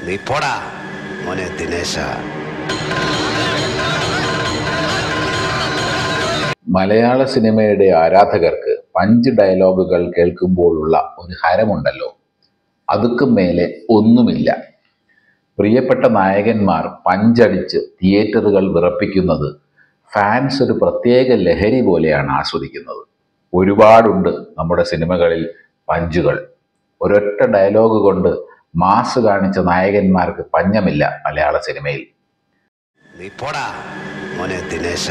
നീ പോടാ മോനെ ദിനേശ. മലയാള സിനിമയുടെ ആരാധകർക്ക് പഞ്ച് ഡയലോഗുകൾ കേൾക്കുമ്പോഴുള്ള ഒരു ഹരമുണ്ടല്ലോ, അതുക്കും മേലെ ഒന്നുമില്ല. പ്രിയപ്പെട്ട നായകന്മാർ പഞ്ചടിച്ച് തിയേറ്ററുകൾ വിറപ്പിക്കുന്നത് ഫാൻസ് ഒരു പ്രത്യേക ലഹരി പോലെയാണ് ആസ്വദിക്കുന്നത്. ഒരുപാടുണ്ട് നമ്മുടെ സിനിമകളിൽ പഞ്ചുകൾ. ഒരൊറ്റ ഡയലോഗ് കൊണ്ട് മാസ് കാണിച്ച നായകന്മാർക്ക് പഞ്ഞമില്ല മലയാള സിനിമയിൽ. നീ പോടാ മോനെ ദിനേശ.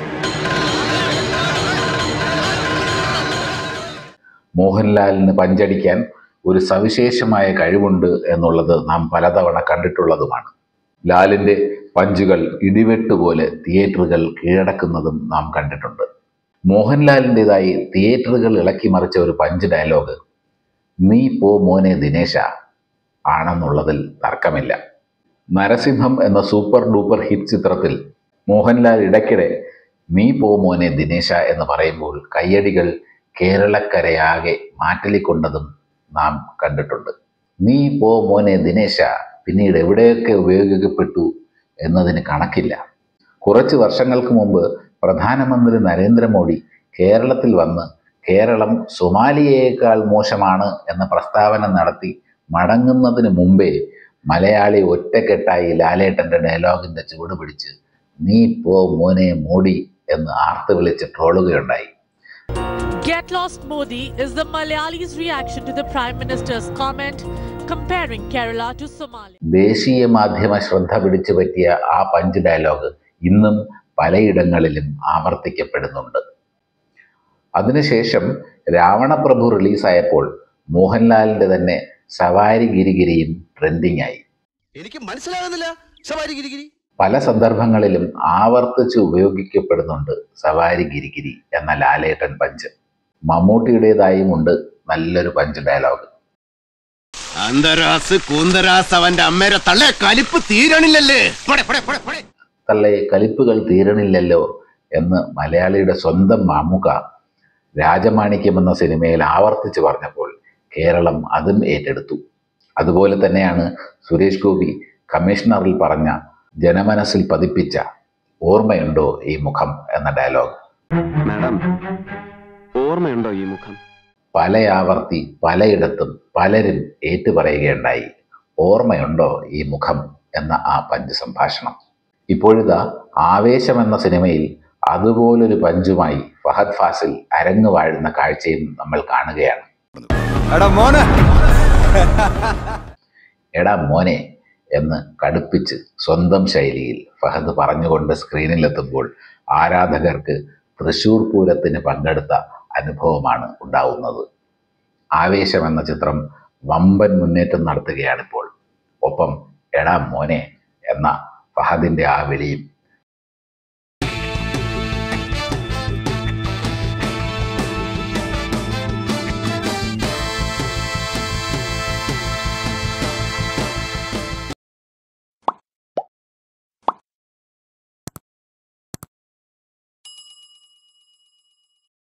മോഹൻലാലിന് പഞ്ചടിക്കാൻ ഒരു സവിശേഷമായ കഴിവുണ്ട് എന്നുള്ളത് നാം പലതവണ കണ്ടിട്ടുള്ളതുമാണ്. ലാലിൻ്റെ പഞ്ചുകൾ ഇടിവെട്ടുപോലെ തിയേറ്ററുകൾ കീഴടക്കുന്നതും നാം കണ്ടിട്ടുണ്ട്. മോഹൻലാലിൻ്റെതായി തിയേറ്ററുകൾ ഇളക്കി മറിച്ച ഒരു പഞ്ച് ഡയലോഗ് നീ പോ മോനെ ദിനേശ ആണെന്നുള്ളതിൽ തർക്കമില്ല. നരസിംഹം എന്ന സൂപ്പർ ഡൂപ്പർ ഹിറ്റ് ചിത്രത്തിൽ മോഹൻലാൽ ഇടയ്ക്കിടെ നീ പോ മോനെ ദിനേശ എന്ന് പറയുമ്പോൾ കയ്യടികൾ കേരളക്കരയാകെ മാറ്റലിക്കൊണ്ടതും നാം കണ്ടിട്ടുണ്ട്. നീ പോ മോനെ ദിനേശ പിന്നീട് എവിടെയൊക്കെ ഉപയോഗിക്കപ്പെട്ടു എന്നതിന് കണക്കില്ല. കുറച്ച് വർഷങ്ങൾക്ക് മുമ്പ് പ്രധാനമന്ത്രി നരേന്ദ്രമോദി കേരളത്തിൽ വന്ന് കേരളം സൊമാലിയയേക്കാൾ മോശമാണ് എന്ന പ്രസ്താവന നടത്തി മടങ്ങുന്നതിന് മുമ്പേ മലയാളി ഒറ്റക്കെട്ടായി ലാലേട്ടൻ്റെ ഡയലോഗിൻ്റെ ചുവട് പിടിച്ച് നീ പോ മോനെ മോഡി എന്ന് ആർത്ത് വിളിച്ച് ട്രോളുകയുണ്ടായി. Get lost Modi is the Malayalis' reaction to the Prime Minister's comment comparing Kerala to Somalia. ദേശീയ മാധ്യമ ശ്രദ്ധ പിടിച്ചു പറ്റിയ ആ പഞ്ച് ഡയലോഗ് ഇന്നും പലയിടങ്ങളിലും ആവർത്തിക്കപ്പെടുന്നുണ്ട്. അതിനുശേഷം രാവണപ്രഭു റിലീസായപ്പോൾ മോഹൻലാലിൻ്റെ തന്നെ സവാരി ഗിരിഗിരിയും ട്രെൻഡിങ് ആയി. എനിക്ക് മനസ്സിലാകുന്നില്ല സവാരി ഗിരിഗിരി. പല സന്ദർഭങ്ങളിലും ആവർത്തിച്ച് ഉപയോഗിക്കപ്പെടുന്നുണ്ട് സവാരി ഗിരിഗിരി എന്ന ലാലേട്ടൻ പഞ്ച്. മമ്മൂട്ടിയുടേതായും ഉണ്ട് നല്ലൊരു പഞ്ച് ഡയലോഗ്. അവന്റെ അമ്മേരെ തള്ളേ കലിപ്പ് തീരണില്ലല്ലേ, തള്ളേ കലിപ്പുകൾ തീരണില്ലല്ലോ എന്ന് മലയാളിയുടെ സ്വന്തം മമ്മൂക്ക രാജമാണിക്യം എന്ന സിനിമയിൽ ആവർത്തിച്ച് പറഞ്ഞപ്പോൾ കേരളം അതും ഏറ്റെടുത്തു. അതുപോലെ തന്നെയാണ് സുരേഷ് ഗോപി കമ്മീഷണറിൽ പറഞ്ഞ ജനമനസ്സിൽ പതിപ്പിച്ച ഓർമ്മയുണ്ടോ ഈ മുഖം എന്ന ഡയലോഗ്. മാഡം, ഓർമ്മയുണ്ടോ ഈ മുഖം? പലയാവർത്തി പലയിടത്തും പലരും ഏറ്റുപറയുകയുണ്ടായി ഓർമ്മയുണ്ടോ ഈ മുഖം എന്ന ആ പഞ്ച് സംഭാഷണം. ഇപ്പോഴിതാ ആവേശം എന്ന സിനിമയിൽ അതുപോലൊരു പഞ്ചുമായി ഫഹദ് ഫാസിൽ അരങ്ങു വാഴുന്ന കാഴ്ചയും നമ്മൾ കാണുകയാണ്. എടാ മോനെ എന്ന് കടുപ്പിച്ച് സ്വന്തം ശൈലിയിൽ ഫഹദ് പറഞ്ഞുകൊണ്ട് സ്ക്രീനിലെത്തുമ്പോൾ ആരാധകർക്ക് തൃശ്ശൂർ പൂരത്തിന് പങ്കെടുത്ത അനുഭവമാണ് ഉണ്ടാവുന്നത്. ആവേശം എന്ന ചിത്രം വമ്പൻ മുന്നേറ്റം നടത്തുകയാണിപ്പോൾ. ഒപ്പം എടാ മോനെ എന്ന ഫഹദിൻ്റെ ആ വിളിയും